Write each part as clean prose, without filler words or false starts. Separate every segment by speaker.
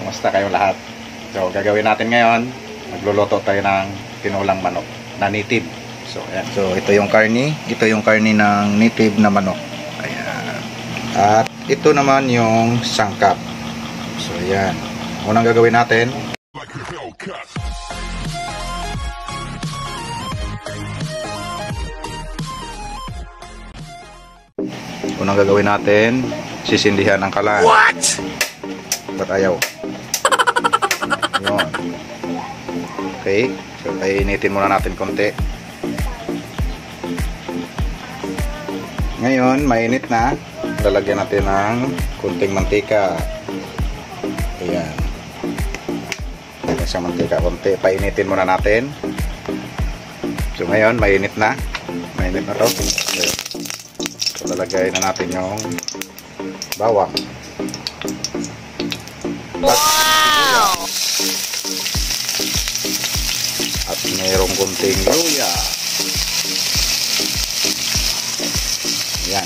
Speaker 1: Kamusta kayong lahat? So, gagawin natin ngayon, magluluto tayo ng tinulang manok na native. So, ayan. So, ito yung karni. Ito yung karni ng native na manok. Ayan. At ito naman yung sangkap. So, ayan. Unang gagawin natin, sisindihan ng kalan. What? Ba't ayaw? Yun. Okay. So, painitin muna natin konti. Ngayon, mainit na. Lalagyan natin ng kunting mantika. Ayan. Lagyan sa mantika konti. Painitin muna natin. So, ngayon, mainit na. Mainit na to. Okay. So, lalagay na natin yung bawang. Wow! At mayroong kunting luya. Ayan.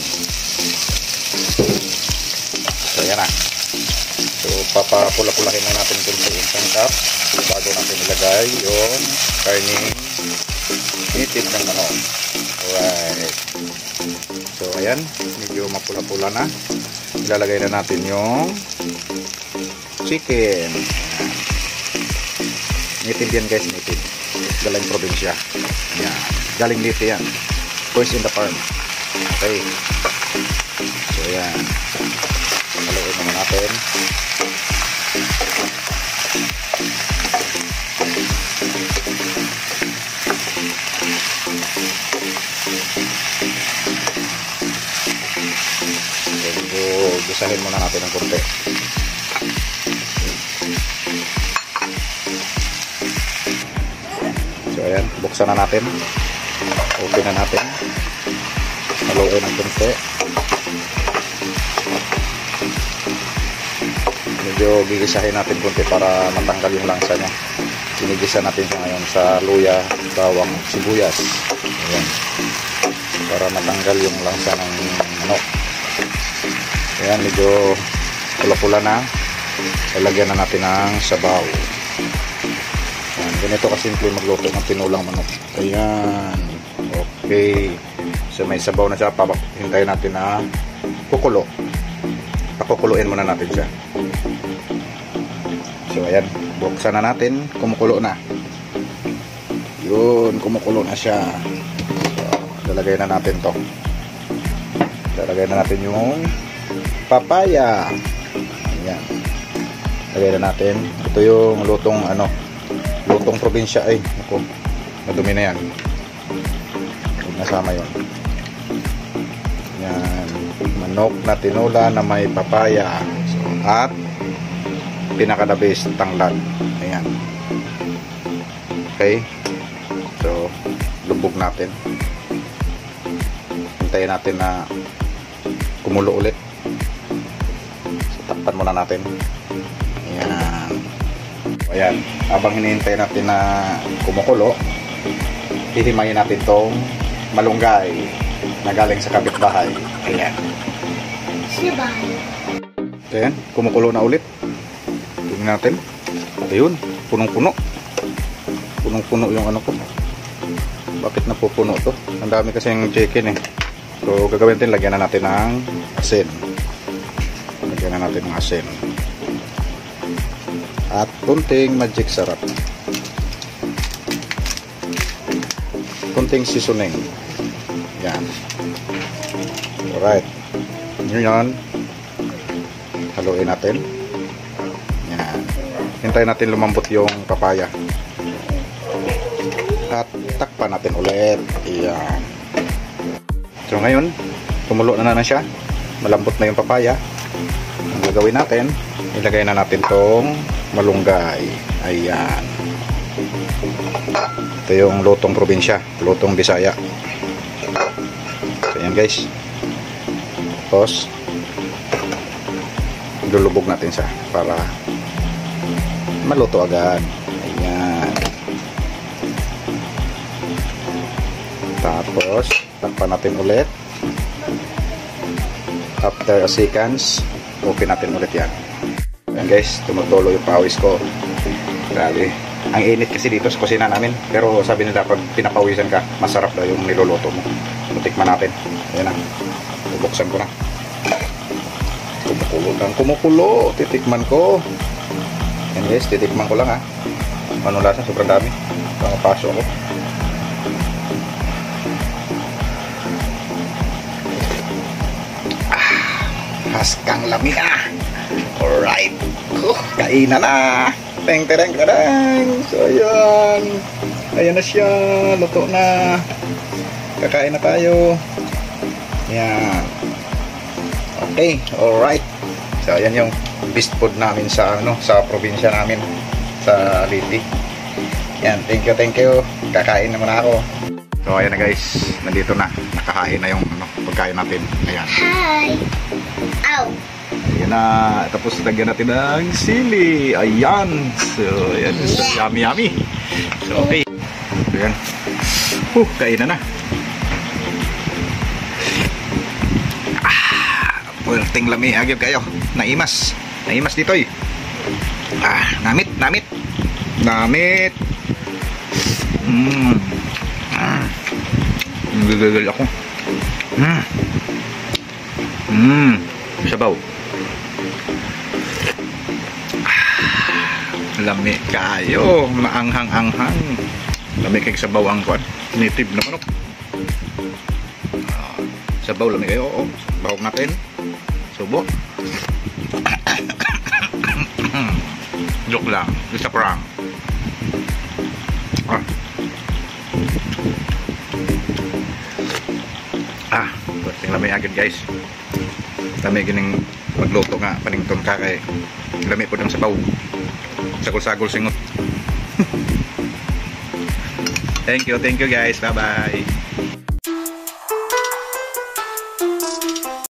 Speaker 1: So, ayan na. So, papapula-pulahin na natin kunti yung sangkap bago natin ilagay yung karning native ng manok. Alright. So, ayan. Medyo mapula-pula na. Ilalagay na natin yung chicken. Native yan guys, native. Galing probinsya. Ayan. Galing Leyte yan. First in the farm. Okay. So, ayan. Haluin naman natin. So, gisahin muna natin ng konti. So, ayan. Buksan na natin. Open na natin. Haluin ng konti. Medyo gigisahin natin konti para matanggal yung langsa niya. Sinigisa natin siya ngayon sa luya, bawang, sibuyas. Ayan. Para matanggal yung langsa ng manok. Ayan, medyo pula-pula na. Lalagyan na natin ng sabaw. Ayan, ganito kasimple magluto ng tinulang manok. Ayan. Okay. So may sabaw na siya. Hintayin natin na kukulo. Pakukuluin muna natin siya. So ayan. Buksan na natin. Kumukulo na. Yun. Kumukulo na siya. So, lalagay na natin to. Lalagay na natin yung papaya. Ayan. Lagay na natin. Ito yung lutong lutong probinsya ay. Ako. Madumi na yan. Nasama yun. Ayan. Manok na tinula na may papaya. So, at pinaka-the best tanglad. Ayan. Okay. So, lubog natin. Hintayin natin na kumulo ulit. Takpan muna natin. Ayan. Ayan. Habang hinihintay natin na kumukulo, hihimayin natin tong malunggay na galing sa kapitbahay. Ayan. Ayan. Kumukulo na ulit. Tingnan natin. Ayun. Punong-puno. Punong-puno yung ano ko. Bakit napupuno to? Ang dami kasi yung chicken eh. So, gagawin natin, lagyan na natin ng asin. Lagyan na natin ng asin. At kunting magic sarap. Kunting seasoning. Yan. Alright. Ngayon, haluin natin. Yan. Hintayin natin lumambot yung papaya. At takpan natin ulit. Yan. So ngayon, kumulo na siya. Malambot na yung papaya. Ang gagawin natin, ilagay na natin tong malunggay. Ayan. Ito yung lutong probinsya, lutong Bisaya. So ayan guys. Tapos lulubog natin siya para maluto agad. Ayan. Tapos takpan natin ulit. After a seconds, open natin ulit yan. Yan guys, tumutulo yung pawis ko. Grabe. Ang init kasi dito sa kusina namin. Pero sabi nila pag pinapawisan ka, masarap daw yung niluluto mo. Tikman natin. Ayan na. Bubuksan ko na. Kumukulo. Titikman ko. Yan guys, titikman ko lang ha. Ano lasa? Sobrang dami. Pangapasok ako. Haskang lami ah. Alright. Kainan na. Teng tereng tereng. So ayan. Ayan na siya. Luto na. Kakain na tayo. Yan. Okay. Alright. So ayan yung best food namin sa sa probinsya namin sa Liti. Yan. Thank you. Kakain na muna ako. So ayan na guys. Nandito na. Nakahain na yung pagkain natin. Ayan.
Speaker 2: Hi. Ow.
Speaker 1: Ayan na. Tapos lagyan natin ng sili. Ayan. So ayan. So, yummy. So okay. So ayan. Kain na. Puwerteng lami. Agib kayo. Naimas dito eh. Namit. Nagagal ako. Sabaw. Lami kayo. Maanghang-anghang. Lami kayong sabaw ang kwan. Native na manok. Sabaw lami kayo. Sabaw natin. Subo. Joke lang. Isa prank. Buting lamay agad guys. Lamay gining magluto nga panington ka kay lamay po ng sabaw. Sagol-sagol singot. Thank you guys. Bye bye.